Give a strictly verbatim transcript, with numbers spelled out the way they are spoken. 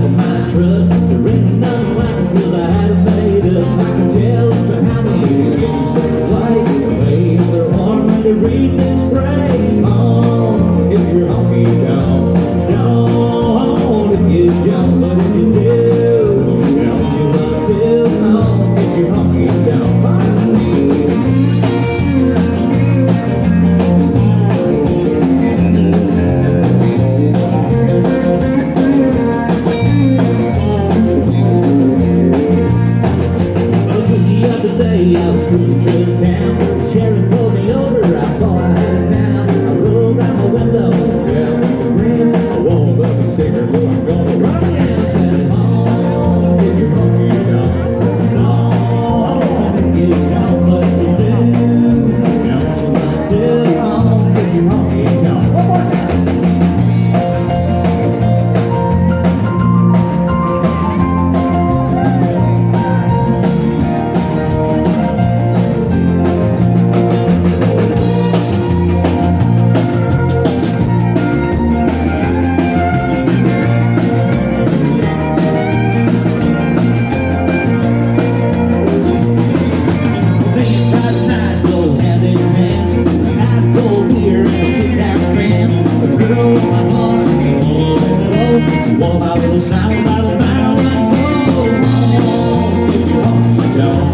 of my truck. There ain't nothing like it 'cause I had it made up. I can tell it's behind me. Getting second light. They have their horn when they read this phrase. Home, if you're honky tonk. Don't if you don't, but if you do, don't you love to home if you're honky tonk. I was cruising through town, Sharon pulled me over, I thought I had it down. I rolled down my window, shell with the grin. I walled up and stickers, so I'm gonna run in. Said, home, if you're honky tonk. Home, if you don't, but you do. Don't you like to home if you're honky tonk. One more time. Sound out of the battle and go home if you're honky tonk.